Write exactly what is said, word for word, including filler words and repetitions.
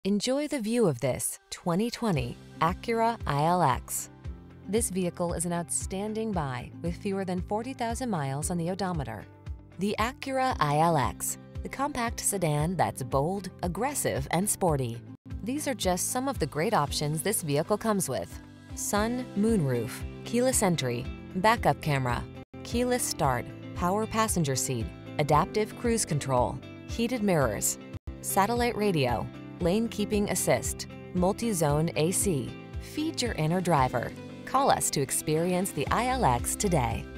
Enjoy the view of this twenty twenty Acura I L X. This vehicle is an outstanding buy with fewer than forty thousand miles on the odometer. The Acura I L X, the compact sedan that's bold, aggressive, and sporty. These are just some of the great options this vehicle comes with: sun, moonroof, keyless entry, backup camera, keyless start, power passenger seat, adaptive cruise control, heated mirrors, satellite radio, lane keeping assist, multi-zone A C. Feed your inner driver. Call us to experience the I L X today.